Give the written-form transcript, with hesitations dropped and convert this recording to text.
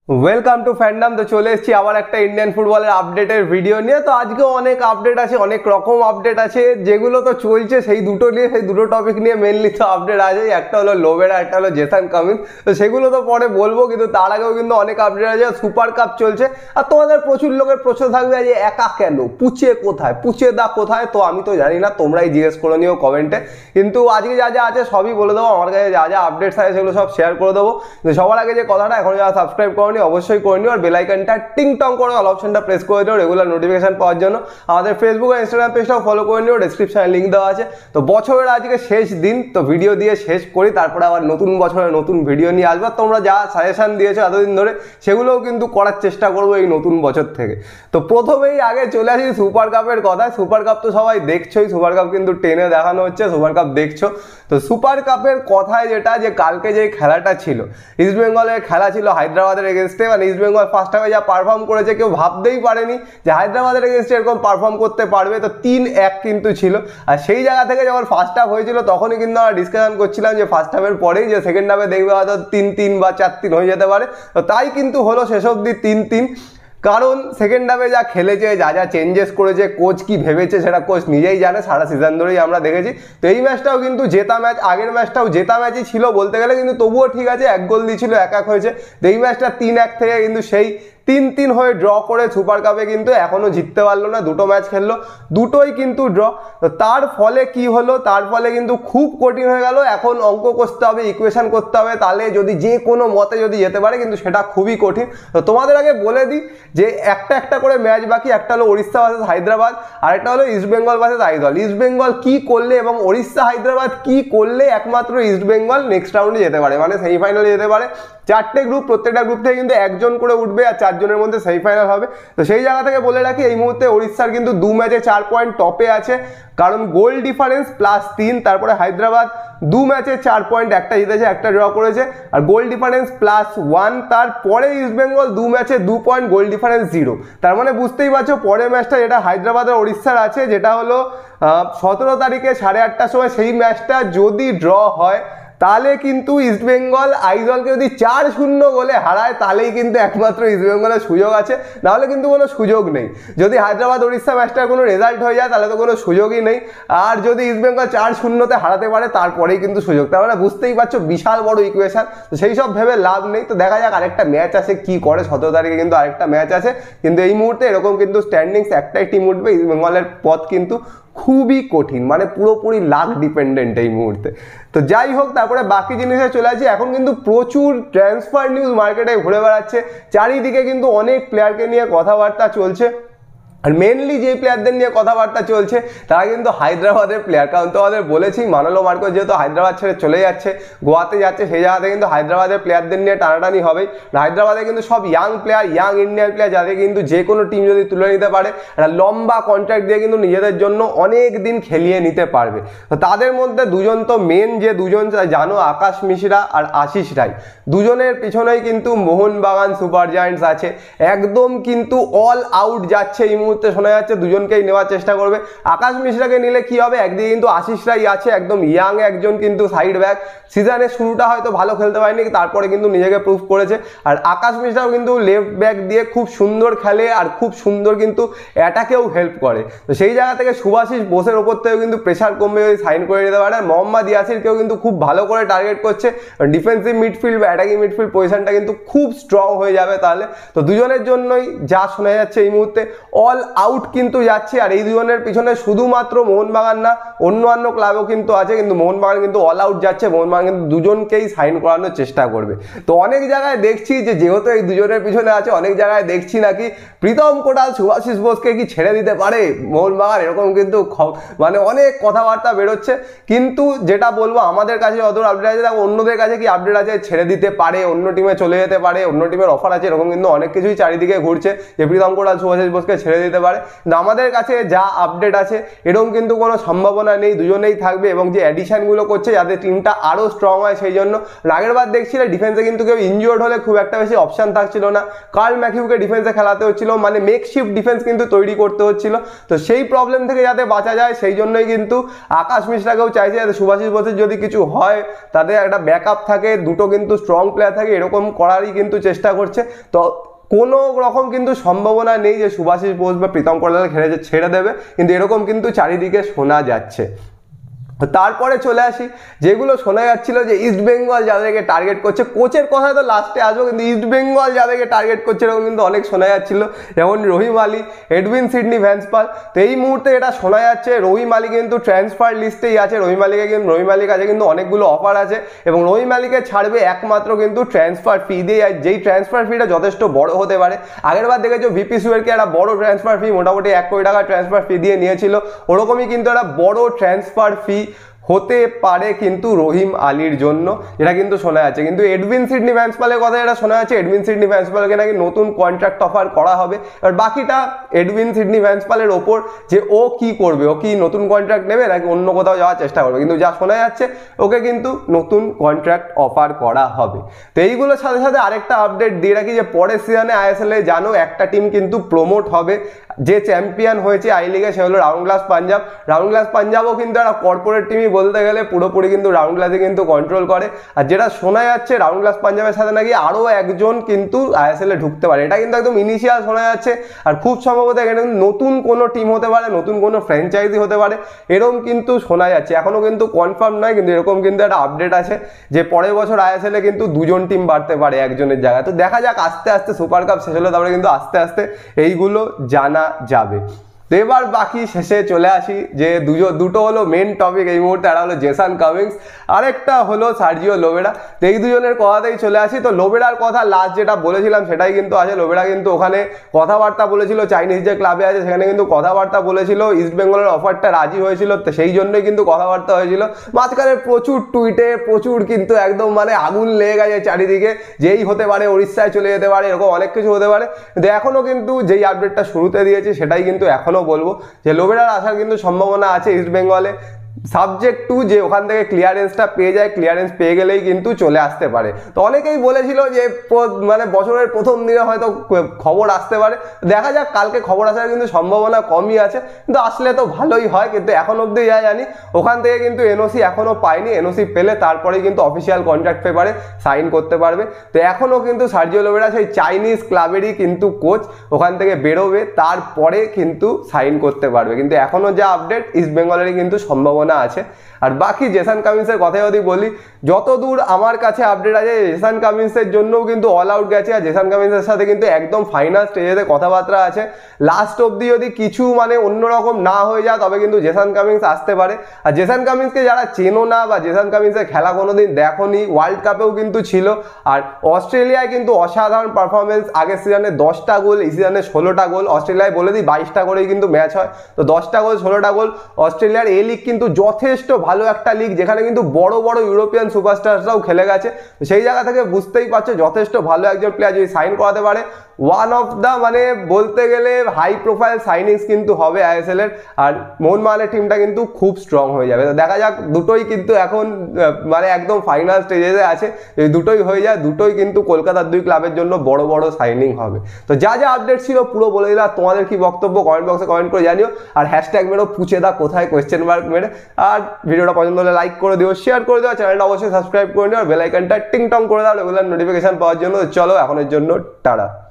Welcome to fandom. তো চলে এসেছি আবার একটা ইন্ডিয়ান ফুটবলের আপডেটের ভিডিও নিয়ে। তো আজকে অনেক আপডেট আছে, অনেক রকম আপডেট আছে, যেগুলো তো চলছে সেই দুটো নিয়ে, সেই দুটো টপিক নিয়ে মেনলি তো আপডেট আছে। একটা হলো লোবেরা, একটা হলো জেসান কামিন্স। তো সেগুলো তো পরে বলবো, কিন্তু তার আগেও কিন্তু অনেক আপডেট আছে। সুপার কাপ চলছে আর তোমাদের প্রচুর লোকের প্রশ্ন থাকবে যে একা কেন, পুচে কোথায়, পুচে দা কোথায়? তো আমি তো জানি না, তোমরাই জিজ্ঞেস করে নিও কমেন্টে। কিন্তু আজকে যা যা আছে সবই বলে দেবো, আমার কাছে যা যা আপডেটস আছে সেগুলো সব শেয়ার করে দেবো। কিন্তু সবার আগে যে কথাটা, এখন যারা সাবস্ক্রাইব করনি অবশ্যই করে নিও, আর বেল আইকনটা টিং টং করে অল অপশনটা প্রেস করে দিও রেগুলার নোটিফিকেশন পাওয়ার জন্য। আমাদের ফেসবুক আর ইনস্টাগ্রাম পেজটাও ফলো করে নিও, ডেসক্রিপশনে লিঙ্ক দেওয়া আছে। তো বছরের আজকে শেষ দিন, তো ভিডিও দিয়ে শেষ করি, তারপরে আবার নতুন বছরের নতুন ভিডিও নিয়ে আসবো। তোমরা যা সাজেশন দিয়েছো এতদিন ধরে সেগুলোও কিন্তু করার চেষ্টা করবো এই নতুন বছর থেকে। তো প্রথমেই আগে চলে আসি সুপার কাপের কথায়। সুপার কাপ তো সবাই দেখছোই, সুপার কাপ কিন্তু টেনে দেখানো হচ্ছে, সুপার কাপ দেখছো। তো সুপার কাপের কথায় যেটা, যে কালকে যে খেলাটা ছিল, ইস্ট বেঙ্গলের খেলা ছিল হায়দ্রাবাদের এগেনস্টে। মানে ইস্ট বেঙ্গল ফার্স্ট হাফে যা পারফর্ম করেছে কেউ ভাবতেই পারেনি যে হায়দ্রাবাদের এগেনস্টে এরকম পারফর্ম করতে পারবে। তো 3-1 কিন্তু ছিল। আর সেই জায়গা থেকে যখন ফার্স্ট হাফ হয়েছিল তখনই কিন্তু আমরা ডিসকাশন করছিলাম যে ফার্স্ট হাফের পরেই যে সেকেন্ড হাফে দেখবে হয়তো 3-3 বা 4-3 হয়ে যেতে পারে। তো তাই কিন্তু হলো শেষ অবধি 3-3। কারণ সেকেন্ড হাফে যা খেলেছে, যা যা চেঞ্জেস করেছে, কোচ কি ভেবেছে সেটা কোচ নিজেই জানে, সারা সিজন ধরেই আমরা দেখেছি। তো এই ম্যাচটাও কিন্তু জেতা ম্যাচ, আগের ম্যাচটাও জেতা ম্যাচই ছিল বলতে গেলে, কিন্তু তবুও ঠিক আছে, 1 গোল দিয়েছিল, 1-1 হয়েছে। তো এই ম্যাচটা 3-1 থেকে কিন্তু সেই 3-3 হয়ে ড্র করে সুপার কাপে কিন্তু এখনো জিততে পারলো না। দুটো ম্যাচ খেললো, দুটোই কিন্তু ড্র। তো তার ফলে কি হলো, তার ফলে কিন্তু খুব কঠিন হয়ে গেল। এখন অঙ্ক করতে হবে, ইকুয়েশন করতে হবে, তাহলে যদি যে কোনো মতে যদি যেতে পারে, কিন্তু সেটা খুবই কঠিন। তো তোমাদের আগে বলে দিই যে একটা একটা করে ম্যাচ বাকি। একটা হলো ওড়িশা ভার্সেস হায়দ্রাবাদ, আর একটা হলো ইস্ট বেঙ্গল ভার্সেস আইজল। ইস্ট বেঙ্গল কি করলে এবং ওড়িশা হায়দ্রাবাদ কি করলে একমাত্র ইস্ট বেঙ্গল নেক্সট রাউন্ডে যেতে পারে, মানে সেমিফাইনালে যেতে পারে। 4টে গ্রুপ, প্রত্যেকটা গ্রুপ থেকে কিন্তু একজন করে উঠবে, আর 4 জনের মধ্যে সেমিফাইনাল হবে। তো সেই জায়গা থেকে বলে রাখি, এই মুহূর্তে ওড়িশার কিন্তু 2 ম্যাচে 4 পয়েন্ট টপে আছে, কারণ গোল ডিফারেন্স +3। তারপরে হায়দ্রাবাদ 2 ম্যাচে 4 পয়েন্ট, একটা জিতেছে, একটা ড্র করেছে, আর গোল ডিফারেন্স +1। তারপরে ইস্ট বেঙ্গল 2 ম্যাচে 2 পয়েন্ট, গোল ডিফারেন্স 0। তার মানে বুঝতেই পারছো পরের ম্যাচটা যেটা হায়দ্রাবাদ আর ওড়িশার আছে, যেটা হলো 17 তারিখে 8:30টার সময়, সেই ম্যাচটা যদি ড্র হয় তাহলে কিন্তু ইস্ট বেঙ্গল আইজলকে যদি 4-0 গোলে হারায়, তাহলেই কিন্তু একমাত্র ইস্ট বেঙ্গলের সুযোগ আছে, নাহলে কিন্তু কোনো সুযোগ নেই। যদি হায়দ্রাবাদ ওড়িশা ম্যাচটার কোনো রেজাল্ট হয়ে যায় তাহলে তো কোনো সুযোগই নেই। আর যদি ইস্ট বেঙ্গল 4-0-তে হারাতে পারে তারপরেই কিন্তু সুযোগ। তার মানে বুঝতেই পারছো বিশাল বড় ইকুয়েশন। তো সেই সব ভেবে লাভ নেই। তো দেখা যাক আরেকটা ম্যাচ আছে কি করে, 17 তারিখে কিন্তু আরেকটা ম্যাচ আছে। কিন্তু এই মুহূর্তে এরকম কিন্তু স্ট্যান্ডিংস একটাই টিম উঠবে, ইস্ট বেঙ্গলের পথ কিন্তু খুবই কঠিন, মানে পুরোপুরি লাক ডিপেন্ডেন্ট এই মুহূর্তে। তো যাই হোক, তারপরে বাকি জিনিসে চলে আসি। এখন কিন্তু প্রচুর ট্রান্সফার নিউজ মার্কেটে ঘুরে বেড়াচ্ছে, চারিদিকে কিন্তু অনেক প্লেয়ারকে নিয়ে কথাবার্তা চলছে। আর মেনলি যে প্লেয়ারদের নিয়ে কথাবার্তা চলছে তারা কিন্তু হায়দ্রাবাদের প্লেয়ার। কারণ তোমাদের বলেছি, মানলো মার্কোস যেহেতু হায়দ্রাবাদ ছেড়ে চলে যাচ্ছে, গোয়াতে যাচ্ছে, সেই জায়গাতে কিন্তু হায়দ্রাবাদের প্লেয়ারদের নিয়ে টানাটানি হবেই। হায়দ্রাবাদে কিন্তু সব young player, young Indian player, যাদের কিন্তু যে কোনো টিম যদি তুলে নিতে পারে, একটা লম্বা কন্ট্রাক্ট দিয়ে কিন্তু নিজেদের জন্য অনেক দিন খেলিয়ে নিতে পারবে। তো তাদের মধ্যে দুজন তো মেন, যে দুজন জানো, আকাশ মিশ্রা আর আশিস রায়। দুজনের পিছনেই কিন্তু মোহনবাগান সুপার জায়ান্টস আছে, একদম কিন্তু অল আউট যাচ্ছে। এই মুহূর্তে শোনা যাচ্ছে দুজনকেই নেওয়ার চেষ্টা করবে। আকাশ মিশ্রাকে নিলে কি হবে, একদিকে কিন্তু আশিস রায় আছে, একদম ইয়াং একজন কিন্তু সাইড ব্যাক। সিজনের শুরুটা হয়তো ভালো খেলতে পারেনি, তারপরে কিন্তু নিজেকে প্রুভ করেছে। আর আকাশ মিশ্রাও কিন্তু লেফট ব্যাক দিয়ে খুব সুন্দর খেলে, আর খুব সুন্দর কিন্তু অ্যাটাকেও হেল্প করে। তো সেই জায়গা থেকে সুভাশিস বোসের ওপর থেকেও কিন্তু প্রেশার কমবে যদি সাইন করে নিতে পারে। আর মোহাম্মদ ইয়াসিরকেও কিন্তু খুব ভালো করে টার্গেট করছে। ডিফেন্সিভ মিডফিল্ড বা অ্যাটাকিং মিডফিল্ড পজিশনটা কিন্তু খুব স্ট্রং হয়ে যাবে তাহলে। তো দুজনের জন্যই যা শোনা যাচ্ছে এই মুহূর্তে অল আউট কিন্তু যাচ্ছে। আর এই দুজনের পিছনে শুধুমাত্র মোহনবাগান না, অন্যান্য ক্লাবও কিন্তু আছে, কিন্তু মোহনবাগান কিন্তু অল আউট যাচ্ছে। মোহনবাগান কিন্তু দুজনকেই সাইন করানোর চেষ্টা করবে। তো অনেক জায়গায় দেখছি যে যেহেতু এই দুজনের পিছনে আছে, অনেক জায়গায় দেখছি নাকি প্রীতম কোটাল সুভাশিস বোসকে কি ছেড়ে দিতে পারে মোহনবাগান, এরকম কিন্তু মানে অনেক কথাবার্তা বেরোচ্ছে। কিন্তু যেটা বলবো, আমাদের কাছে যত আপডেট আছে, অন্যদের কাছে কি আপডেট আছে, ছেড়ে দিতে পারে, অন্য টিমে চলে যেতে পারে, অন্য টিমের অফার আছে, এরকম কিন্তু অনেক কিছুই চারিদিকে ঘুরছে যে প্রীতম কোটাল সুভাশিস বোসকে ছেড়ে দিতে যেতে পারে। কিন্তু আমাদের কাছে যা আপডেট আছে এরকম কিন্তু কোনো সম্ভাবনা নেই, দুজনেই থাকবে এবং যে অ্যাডিশনগুলো করছে যাতে টিমটা আরও স্ট্রং হয় সেই জন্য। আগের বার দেখছিলে ডিফেন্সে কিন্তু কেউ ইনজিওর্ড হলে খুব একটা বেশি অপশান থাকছিল না, কার্ল ম্যাথিউকে ডিফেন্সে খেলাতে হচ্ছিল, মানে মেকশিফট ডিফেন্স কিন্তু তৈরি করতে হচ্ছিল। তো সেই প্রবলেম থেকে যাতে বাঁচা যায় সেই জন্যই কিন্তু আকাশ মিশ্রাকেও চাইছে যাতে শুভাশিস বোসের যদি কিছু হয় তাদের একটা ব্যাকআপ থাকে, দুটো কিন্তু স্ট্রং প্লেয়ার থাকে, এরকম করারই কিন্তু চেষ্টা করছে। তো কোনো রকম কিন্তু সম্ভাবনা নেই যে শুভাশিস বোস বা প্রীতম কোটাল ছেড়ে দেবে, কিন্তু এরকম কিন্তু চারিদিকে শোনা যাচ্ছে। তারপরে চলে আসি যেগুলো শোনা যাচ্ছিল যে ইস্ট বেঙ্গল যাদেরকে টার্গেট করছে, কোচের কথা তো লাস্টে আসবো, কিন্তু ইস্ট বেঙ্গল যাদেরকে টার্গেট করছে এরকম কিন্তু অনেক শোনা যাচ্ছিল, যেমন রহিম আলী, এডউইন সিডনি ভ্যান্সপাল। তো এই মুহূর্তে এটা শোনা যাচ্ছে রহিম আলী কিন্তু ট্রান্সফার লিস্টেই আছে, রহিম আলীর কাছে কিন্তু অনেকগুলো অফার আছে এবং রহিম আলীকে ছাড়বে একমাত্র কিন্তু ট্রান্সফার ফি দিয়ে, যেই ট্রান্সফার ফিটা যথেষ্ট বড় হতে পারে। আগের বার দেখেছো ভিপি সুয়েরকে একটা বড় ট্রান্সফার ফি মোটামুটি 1 কোটি টাকা ট্রান্সফার ফি দিয়ে নিয়েছিল, ওরকমই কিন্তু একটা বড় ট্রান্সফার ফি হতে পারে কিন্তু রহিম আলীর জন্য, এটা কিন্তু শোনা যাচ্ছে। কিন্তু এডউইন সিডনি ভ্যান্সপালের কথা এটা শোনা যাচ্ছে এডউইন সিডনি ভ্যান্সপালকে নাকি নতুন কন্ট্রাক্ট অফার করা হবে। এবার বাকিটা এডউইন সিডনি ভ্যান্সপালের ওপর যে ও কি করবে, ও কি নতুন কন্ট্রাক্ট নেবে নাকি অন্য কোথাও যাওয়ার চেষ্টা করবে, কিন্তু যা শোনা যাচ্ছে ওকে কিন্তু নতুন কন্ট্রাক্ট অফার করা হবে। তো এইগুলোর সাথে সাথে আরেকটা আপডেট দিয়ে রাখি যে পরের সিজনে আইএসএল এ জানো একটা টিম কিন্তু প্রমোট হবে, যে চ্যাম্পিয়ন হয়েছে আই লিগে সে হলো Round Glass Punjab. Round Glass পাঞ্জাবও কিন্তু একটা কর্পোরেট টিমই বলতে গেলে, পুরোপুরি কিন্তু রাউন্ড গ্লাসে কিন্তু কন্ট্রোল করে। আর যেটা শোনা যাচ্ছে রাউন্ড গ্লাস পাঞ্জাবের সাথে নাকি আরও একজন কিন্তু আইএসএল এ ঢুকতে পারে, এটা কিন্তু একদম ইনিশিয়াল শোনা যাচ্ছে। আর খুব সম্ভবত এখানে নতুন কোনো টিম হতে পারে, নতুন কোনো ফ্র্যাঞ্চাইজি হতে পারে, এরকম কিন্তু শোনা যাচ্ছে। এখনও কিন্তু কনফার্ম নয়, কিন্তু এরকম কিন্তু একটা আপডেট আছে যে পরের বছর আইএসএল এ কিন্তু 2জন টিম বাড়তে পারে একজনের জায়গায়। তো দেখা যাক, আস্তে আস্তে সুপার কাপ শেষ হলো তারপরে কিন্তু আস্তে আস্তে এইগুলো জানা যাবে। তো এবার বাকি শেষে চলে আসি যে দুটো হলো মেন টপিক এই মুহূর্তে, একটা হলো জেসন কামিন্স, আরেকটা হলো সার্জিও লোবেরা। তো এই দুজনের কথাতেই চলে আসি। তো লোবেরার কথা লাস্ট যেটা বলেছিলাম সেটাই কিন্তু আছে, লোবেরা কিন্তু ওখানে কথাবার্তা বলেছিল, চাইনিজ যে ক্লাবে আছে সেখানে কিন্তু কথাবার্তা বলেছিল, ইস্ট বেঙ্গলের অফারটা রাজি হয়েছিল, তো সেই জন্যই কিন্তু কথাবার্তা হয়েছিল। মাঝখানে প্রচুর টুইটে প্রচুর কিন্তু একদম মানে আগুন লেগে গেছে চারিদিকে, যেই হতে পারে উড়িষ্যায় চলে যেতে পারে, এরকম অনেক কিছু হতে পারে। কিন্তু এখনও কিন্তু যেই আপডেটটা শুরুতে দিয়েছি সেটাই কিন্তু এখনও বলবো যে লোবেরার আসার কিন্তু সম্ভাবনা আছে ইস্ট বেঙ্গলে, সাবজেক্ট টু যে ওখান থেকে ক্লিয়ারেন্সটা পেয়ে যায়, ক্লিয়ারেন্স পেয়ে গেলেই কিন্তু চলে আসতে পারে। তো অনেকেই বলেছিল যে মানে বছরের প্রথম দিনে হয়তো খবর আসতে পারে, দেখা যাক, কালকে খবর আসার কিন্তু সম্ভাবনা কমই আছে, কিন্তু আসলে তো ভালোই হয়। কিন্তু এখন অবধি যা জানি ওখান থেকে কিন্তু এনওসি এখনও পায়নি, এনওসি পেলে তারপরেই কিন্তু অফিসিয়াল কন্ট্রাক্ট পেপারে সাইন করতে পারবে। তো এখনও কিন্তু সার্জিও লোবেরা সেই চাইনিজ ক্লাবেরই কিন্তু কোচ, ওখান থেকে বেরোবে তারপরে কিন্তু সাইন করতে পারবে। কিন্তু এখনও যা আপডেট ইস্ট বেঙ্গলেরই কিন্তু সম্ভাবনা আছে। আর বাকি জেসন কামিন্সের কথা যদি বলি, যতদূর আমার কাছে আপডেট আছে জেসন কামিন্সের জন্যও কিন্তু অল আউট গেছে, আর জেসন কামিন্সের সাথে কিন্তু একদম ফাইনাল স্টেজেতে কথাবার্তা আছে। লাস্ট অবধি যদি কিছু মানে অন্যরকম না হয়ে যায় তবে কিন্তু জেসন কামিন্স আসতে পারে। আর জেসন কামিন্সকে যারা চেনো না বা জেসন কামিন্সের খেলা কোনোদিন দেখোনি, ওয়ার্ল্ড কাপেও কিন্তু ছিল, আর অস্ট্রেলিয়ায় কিন্তু অসাধারণ পারফরমেন্স, আগের সিজনে 10টা গোল, এই সিজনে 16টা গোল, অস্ট্রেলিয়ায় বলে দিই 22টা করেই কিন্তু ম্যাচ হয়, তো 10টা গোল 16টা গোল। অস্ট্রেলিয়ার এ লিগ কিন্তু যথেষ্ট ভালো একটা লিগ, যেখানে কিন্তু বড় বড় ইউরোপিয়ান সুপারস্টাররাও খেলে গেছে। সেই জায়গা থেকে বুঝতেই পারছো যথেষ্ট ভালো একজন প্লেয়ার যদি সাইন করাতে পারে, ওয়ান অফ দ্য মানে বলতে গেলে হাই প্রোফাইল সাইনিংস কিন্তু হবে আইএসএল এর। আর মোহনবাগানের টিমটা কিন্তু খুব স্ট্রং হয়ে যাবে। তো দেখা যাক, দুটোই কিন্তু এখন মানে একদম ফাইনাল স্টেজে আছে, এই দুটোই হয়ে যায়, দুটোই কিন্তু কলকাতার দুই ক্লাবের জন্য বড় বড় সাইনিং হবে। তো যা যা আপডেট ছিল পুরো বলে দিলাম, তোমাদের কি বক্তব্য কমেন্ট বক্সে কমেন্ট করে জানিও, আর হ্যাশট্যাগ মেরো পুছে দা কোথায় কোয়েশ্চেন মার্ক মেরে। আর ভিডিওটা পছন্দ হলে লাইক করে দিও, শেয়ার করে দিও, চ্যানেলটা অবশ্যই সাবস্ক্রাইব করে নিও, আর বেল আইকনটা টিং টং করে দাও রেগুলার নোটিফিকেশন পাওয়ার জন্য। চলো এখনের জন্য টাটা।